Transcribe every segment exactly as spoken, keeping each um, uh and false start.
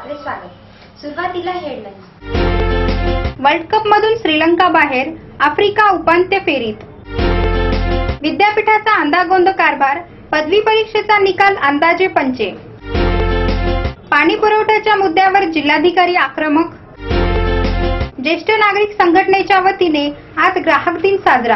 आपले स्वागत। सुरुवातीला हेडलाईन्स। वर्ल्ड कप मधून श्रीलंका बाहेर, आफ्रिका उपांत्य फेरीत। विद्यापीठाचा अंदागोंद कारभार, पदवी परीक्षेचा निकाल अंदाजे पंचे। पाणी पुरवठ्याच्या मुद्द्यावर जिल्हाधिकारी आक्रमक। ज्येष्ठ नागरिक संघटनेच्या वतीने आज ग्राहक दिन साजरा।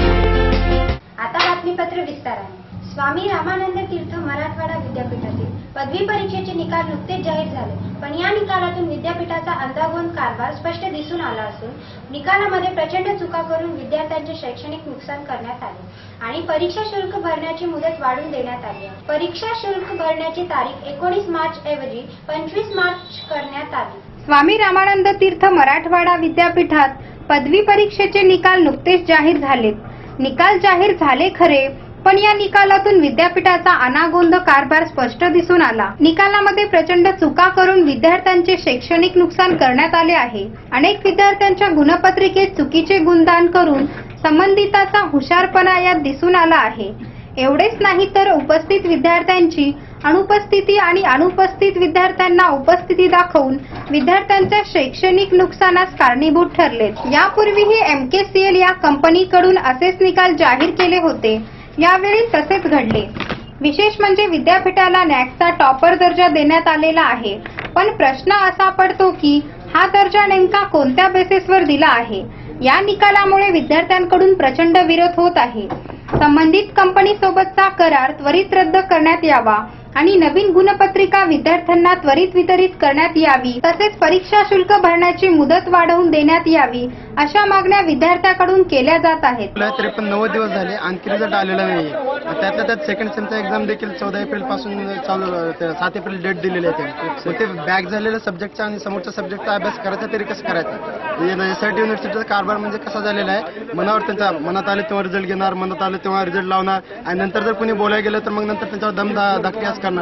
आता बातमीपत्र विस्ताराने। स्वामी रामानंद तीर्थ मराठवाडा विद्यापीठातील पदवी परीक्षेचे निकाल नुकतेच जाहीर झाले, पण या निकालातून विद्यापीठाचा अंदागोंद कारभार स्पष्ट दिसून आला असून निकालामध्ये प्रचंड चुका करून विद्यार्थ्यांचे शैक्षणिक नुकसान करण्यात आले आणि परीक्षा शुल्क भरण्याची मुदत वाढवून देण्यात आली आहे। परीक्षा शुल्क भरण्याची तारीख एकोणीस मार्च ऐवजी पंचवीस मार्च करण्यात आली। स्वामी रामानंद तीर्थ मराठवाडा विद्यापीठात पदवी परीक्षेचे निकाल नुकतेच जाहीर झालेत। निकाल जाहीर झाले खरे, पण या निकालातून विद्यापीठाचा अनागोंद कारभार स्पष्ट दिसून आला। निकालामध्ये प्रचंड चुका करून विद्यार्थ्यांचे शैक्षणिक नुकसान करण्यात आले आहे। अनेक विद्यार्थ्यांच्या गुणपत्रिकेत चुकीचे गुणदान करून संबंधिताचा हुशारपणा यात दिसून आला आहे। एवढेच नाही तर उपस्थित विद्यार्थ्यांची अनुपस्थिती आणि अनुपस्थित विद्यार्थ्यांना उपस्थिती दाखवून विद्यार्थ्यांच्या शैक्षणिक नुकसानास कारणीभूत ठरलेत। यापूर्वीही एम के सी एल या कंपनीकडून असेच निकाल जाहीर केले होते, यावेळी तसेच घडले। विशेष म्हणजे विद्यापीठाला नॅकचा टॉपर दर्जा देण्यात आलेला आहे, पण प्रश्न असा पडतो की हा दर्जा नेमका कोणत्या बेसिसवर दिला आहे। या निकालामुळे विद्यार्थ्यांकडून प्रचंड विरोध होत आहे। संबंधित कंपनीसोबतचा करार त्वरित रद्द करण्यात यावा आणि नवीन गुणपत्रिका विद्यार्थ्यांना त्वरित वितरित करण्यात यावी, तसेच परीक्षा शुल्क भरण्याची मुदत वाढवून देण्यात यावी, अशा मागण्या विद्यार्थ्यांकडून केल्या जात आहेत। तरी पण नव्वद दिवस झाले, आणखी रिझल्ट आलेला नाही। त्यातल्या त्यात सेकंड सेमचा एक्झाम देखील चौदा एप्रिल पासून चालू, सात एप्रिल डेट दिलेली आहे। ते बॅक झालेल्या सब्जेक्टचा आणि समोरच्या सब्जेक्टचा अभ्यास करायचा तरी कसं करायचा। एस आय टी युनिव्हर्सिटीचा कारभार म्हणजे कसा झालेला आहे, मनावर त्यांचा मनात आले तेव्हा रिझल्ट घेणार, मनात आले तेव्हा रिझल्ट लावणार आणि नंतर जर कोणी बोलायला गेलं तर मग नंतर त्यांच्यावर दम धक्के करणार।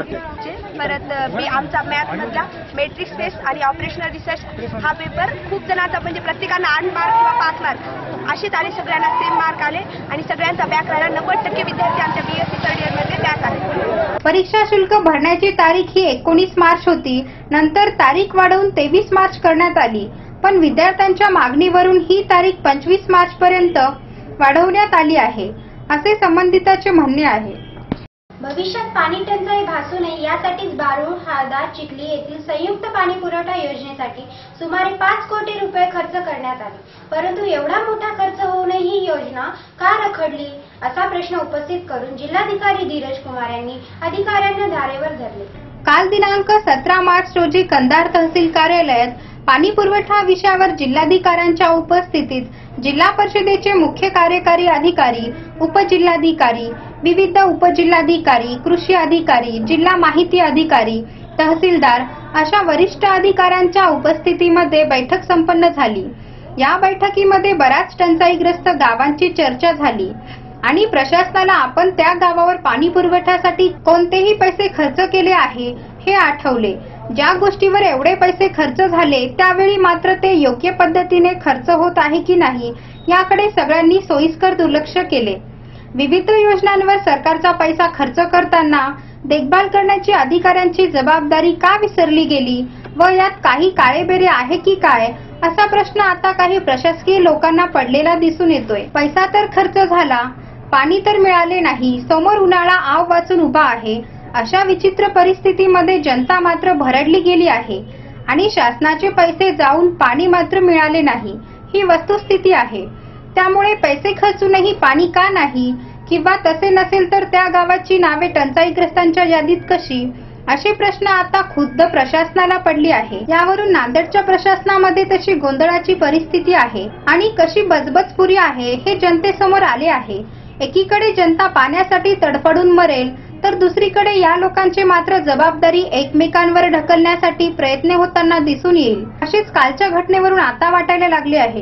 परत मी आमचा मॅथ मधला मॅट्रिक्स टेस्ट आणि ऑपरेशनल रिसर्च हा पेपर खूप जणांचा म्हणजे प्रत्येकाला आठ मार्क किंवा पाच मार्क असेच आले, सगळ्यांना सेम मार्क आले आणि सगळ्यांचा बॅक राहिला। नव्वद टक्के विद्यार्थी आमच्या बीएससी थर्ड इयर मध्ये बॅक आले। परीक्षा शुल्क भरण्याची तारीख ही एकोणीस मार्च होती, नंतर तारीख वाढवून तेवीस मार्च करण्यात आली, पण विद्यार्थ्यांच्या मागणीवरून ही तारीख पंचवीस मार्च पर्यंत वाढवण्यात आली आहे, असे संबंधिताचे म्हणणे आहे। भविष्यात पाणी टंचाई भासू नये यासाठीच बारूळ, हाळदा, चिखली येथील संयुक्त पाणी पुरवठा योजनेसाठी सुमारे पाच कोटी रुपये खर्च करण्यात आले, परंतु एवढा मोठा खर्च होऊनही ही योजना का रखडली असा प्रश्न उपस्थित करून जिल्हाधिकारी धीरज कुमार यांनी अधिकाऱ्यांना धारेवर धरले। काल दिनांक सतरा मार्च रोजी कंधार तहसील कार्यालयात पाणी पुरवठा विषयावर जिल्हाधिकाऱ्यांच्या उपस्थितीत जिल्हा परिषदेचे मुख्य कार्यकारी अधिकारी, उपजिल्हाधिकारी, विविध उपजिल्हाधिकारी, कृषी अधिकारी, जिल्हा माहिती अधिकारी, तहसीलदार अशा वरिष्ठ अधिकाऱ्यांच्या उपस्थितीमध्ये बैठक संपन्न झाली। या बैठकीमध्ये बऱ्याच टंचाईग्रस्त गावांची चर्चा झाली आणि प्रशासनाला आपण त्या गावावर पाणी पुरवठ्यासाठी कोणतेही पैसे खर्च केले आहे हे आठवले। ज्या गोष्टीवर एवढे पैसे खर्च झाले त्यावेळी मात्र ते योग्य पद्धतीने खर्च होत आहे की नाही याकडे सगळ्यांनी सोयीस्कर दुर्लक्ष केले। विविध योजनांवर सरकारचा पैसा खर्च करताना देखभाल करण्याची अधिकाऱ्यांची जबाबदारी का विसरली गेली व यात काही काळेबेरे आहे की काय असा प्रश्न आता काही प्रशासकीय लोकांना पडलेला दिसून येतोय। पैसा तर खर्च झाला, पाणी तर मिळाले नाही, समोर उन्हाळा आव वाचून उभा आहे। अशा विचित्र परिस्थितीमध्ये जनता मात्र भरडली गेली आहे आणि शासनाचे पैसे जाऊन पाणी मात्र मिळाले नाही, ही वस्तुस्थिती आहे। त्यामुळे पैसे खर्चूनही पाणी का नाही, किंवा तसे नसेल तर त्या गावाची नावे टंचाईग्रस्तांच्या यादीत कशी, असे प्रश्न आता खुद्द प्रशासनाला पडली आहे। यावरून नांदेडच्या प्रशासनामध्ये तशी गोंधळाची परिस्थिती आहे आणि कशी बजबजपुरी आहे हे जनतेसमोर आले आहे। एकीकडे जनता पाण्यासाठी तडफडून मरेल तर दुसरीकडे या लोकांचे मात्र जबाबदारी एकमेकांवर ढकलण्यासाठी प्रयत्न होताना दिसून येईल, असेच कालच्या घटनेवरून आता वाटायला लागले आहे।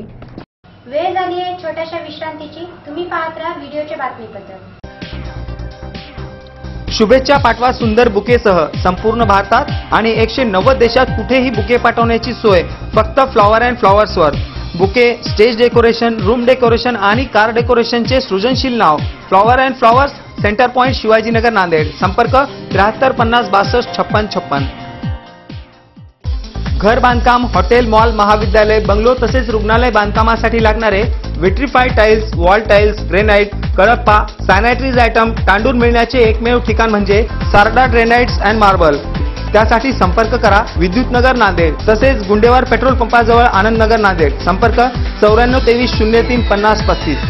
वेळ झाली आहे छोट्याशा विश्रांतीची। तुम्ही पाहत राहा व्हिडिओचे बातमीपत्र। शुभेच्छा पाठवा सुंदर बुकेसह संपूर्ण भारतात आणि एकशे नव्वद देशात कुठेही बुके पाठवण्याची सोय फक्त फ्लॉवर अँड फ्लॉवर्सवर। Bouquet, stage decoration, room decoration आणि कार डेकोरेशनचे सृजनशील नाव flower and flowers, centre point, Shivajinagar, Nanded. संपर्क त्र्याहत्तर पन्नास बासष्ट छप्पन छप्पन। घर बांधकाम, हॉटेल, मॉल, महाविद्यालय, बंगलो तसेच रुग्णालय बांधकामासाठी लागणारे vitrified tiles, wall tiles, granite, Kadappa, sanitaries item, तांडूळ मिळण्याचे एकमेव ठिकाण म्हणजे सारडा ग्रेनाइट्स अँड मार्बल. त्यासाठी संपर्क करा विद्युतनगर नांदेड तसेच गुंडेवार पेट्रोल पंपाजवळ आनंदनगर नांदेड. संपर्क चौऱ्याण्णव तेवीस शून्य तीन पन्नास पस्तीस.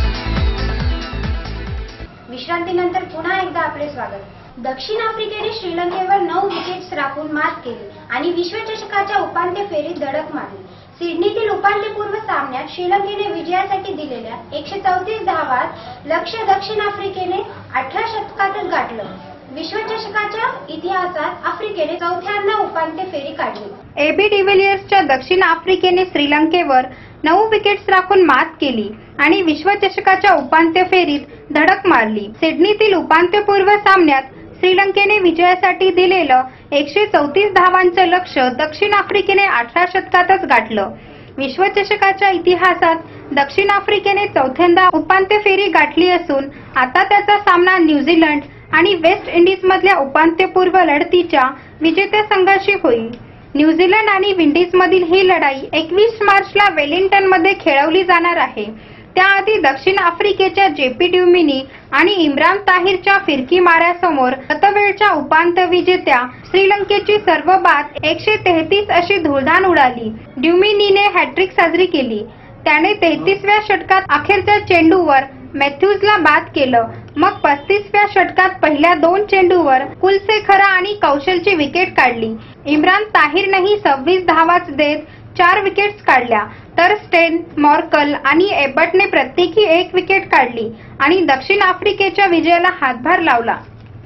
विश्रांतीनंतर पुन्हा एकदा आपले स्वागत. दक्षिण आफ्रिकेने श्रीलंकेवर नऊ विकेट्स राखून मात केली आणि विश्वचषकाच्या उपांत्य फेरीत धडक मारली. सिडनीतील उपांत्यपूर्व सामन्यात श्रीलंकेने विजयासाठी दिलेल्या एकशे चौतीस धावात लक्ष्य दक्षिण आफ्रिकेने अठरा षटकातच गाठलं. विश्वचषकाच्या इतिहासात आफ्रिकेने चौथ्यांदा उपांत्य फेरी काढली. एबी डिव्हिलियर्सच्या दक्षिण आफ्रिकेने श्रीलंकेवर नऊ विकेट्स राखून मात केली आणि विश्वचषकाच्या उपांत्य फेरीत धडक मारली. सिडनीतील उपांत्यपूर्व सामन्यात श्रीलंकेने विजयासाठी दिलेलं एकशे चौतीस धावांचं लक्ष्य दक्षिण आफ्रिकेने अठरा षटकातच गाठलं. विश्वचषकाच्या इतिहासात दक्षिण आफ्रिकेने चौथ्यांदा उपांत्य फेरी गाठली असून आता त्याचा सामना न्यूझीलंड आणि वेस्ट इंडिज मधल्या उपांत्यपूर्व लढतीच्या विजेत्या संघाशी होईल. न्यूझीलंड आणि विंडीजमधील ही लढाई एकवीस मार्चला वेलिंग्टन मध्ये खेळवली जाणार आहे. त्याआधी दक्षिण आफ्रिकेच्या जेपी ड्युमिनी आणि इम्रान ताहिरच्या फिरकी माऱ्यासमोर गतवेळच्या उपांत्य विजेत्या श्रीलंकेची सर्व बाद एकशे तेहतीस अशी धुळधाण उडाली. ड्युमिनीने हॅट्रिक साजरी केली. त्याने तेहतीसव्या षटकात अखेरच्या चेंडूवर मॅथ्यूजला बाद केलं. मग पस्तीसव्या षटकात पहिल्या दोन चेंडूवर कुलसेखरा आणि कौशलची विकेट काढली. इम्रान ताहिरनेही सव्वीस धावाच देत चार विकेट्स काढल्या तर स्टेन, मॉर्कल आणि एबर्टने प्रत्येकी एक विकेट काढली आणि दक्षिण आफ्रिकेच्या विजयाला हातभार लावला.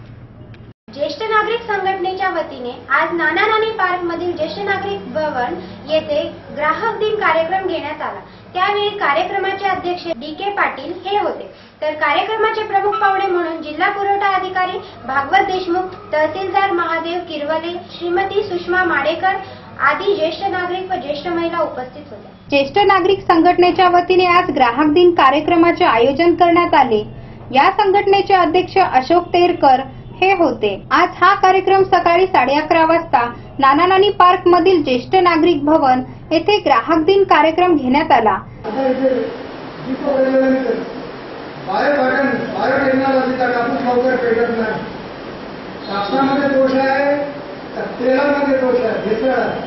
ज्येष्ठ नागरिक संघटनेच्या वतीने आज नाना नानी पार्क मधील ज्येष्ठ नागरिक भवन येथे ग्राहक दिन कार्यक्रम घेण्यात आला. त्यावेळी कार्यक्रमाचे अध्यक्ष डी के पाटील हे होते, तर कार्यक्रमाचे प्रमुख पाहुणे म्हणून जिल्हा पुरवठा अधिकारी भागवत देशमुख, तहसीलदार महादेव किरवले, श्रीमती सुषमा माडेकर आदी ज्येष्ठ नागरिक व ज्येष्ठ महिला उपस्थित होत्या. ज्येष्ठ नागरिक संघटनेच्या वतीने आज ग्राहक दिन कार्यक्रमाचे आयोजन करण्यात आले. या संघटनेचे अध्यक्ष अशोक तेरकर हे होते. आज हा कार्यक्रम सकाळी साडे अकरा वाजता नाना नानी पार्क मधील ज्येष्ठ नागरिक भवन येथे ग्राहक दिन कार्यक्रम घेण्यात आला. शासनामध्ये दोष आहे, तेलामध्ये दोष आहे, भेसळ आहे.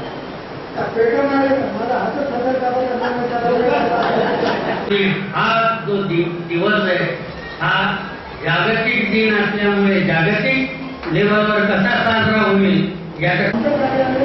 हा जो दिवस आहे हा जागतिक दिन असल्यामुळे जागतिक लेवलवर कसा साजरा होईल याच्यानंतर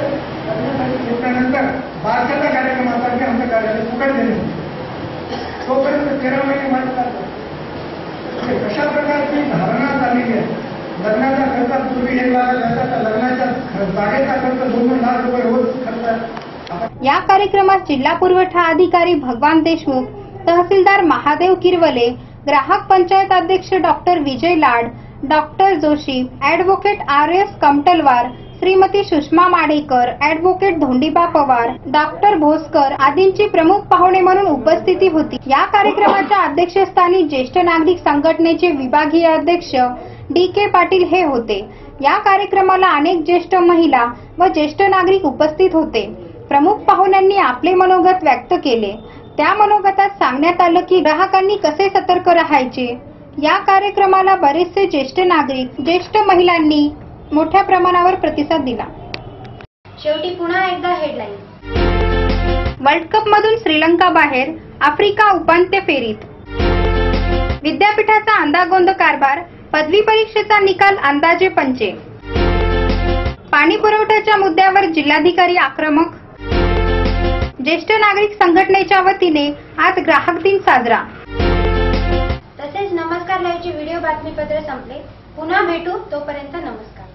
बारशाचा कार्यक्रम आता की आमचा कार्यक्रम फुकट देणे तोपर्यंत तेरा महिने वाट कशा प्रकारची धारणा झालेली आहे. लग्नाचा खर्च पूर्वी एक लाख खर्च, लग्नाच्या जागेचा खर्च दोन दोन लाख रुपये रोज खर्च. या कार्यक्रमात जिल्हा पुरवठा अधिकारी भगवान देशमुख, तहसीलदार महादेव किरवले, ग्राहक पंचायत अध्यक्ष doctor Vijay Lad, doctor Joshi, advocate R S Kamatalwar, Shrimati Sushma Madekar, advocate Dhondiba Pawar, doctor Bhoskar आदींची प्रमुख पाहुणे म्हणून उपस्थिती होती. या कार्यक्रमाच्या अध्यक्षस्थानी ज्येष्ठ नागरिक संघटनेचे विभागीय अध्यक्ष डी के पाटील हे होते. या कार्यक्रमाला अनेक ज्येष्ठ महिला व ज्येष्ठ नागरिक उपस्थित होते. प्रमुख पाहुण्यांनी आपले मनोगत व्यक्त केले. त्या मनोगतात सांगण्यात आलं की ग्राहकांनी कसे सतर्क राहायचे. या कार्यक्रमाला बरेचसे ज्येष्ठ नागरिक, ज्येष्ठ महिलांनी मोठ्या प्रमाणावर प्रतिसाद दिला. शेवटी पुन्हा एकदा हेडलाईन. वर्ल्ड कप मधून श्रीलंका बाहेर, आफ्रिका उपांत्य फेरीत. विद्यापीठाचा अंदागोंद कारभार, पदवी परीक्षेचा निकाल अंदाजे पंचे. पाणी पुरवठ्याच्या मुद्द्यावर जिल्हाधिकारी आक्रमक. ज्येष्ठ नागरिक संघटनेच्या वतीने आज ग्राहक दिन साजरा. तसेच नमस्कार लाईव्हचे व्हिडिओ बातमीपत्र संपले. पुन्हा भेटू, तोपर्यंत नमस्कार.